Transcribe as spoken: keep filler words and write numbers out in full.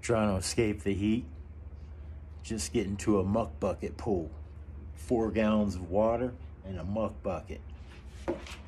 trying to escape the heat, just get into a muck bucket pool. Four gallons of water and a muck bucket.